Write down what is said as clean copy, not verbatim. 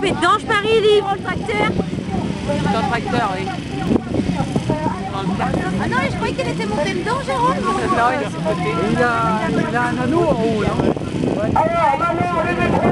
mais Dange Paris livre le tracteur. Dans le tracteur, oui. Ah non, je croyais qu'il était monté dedans, Jérôme. Non, il est sur le côté. Il a un anneau en haut, non? Alors, maintenant, les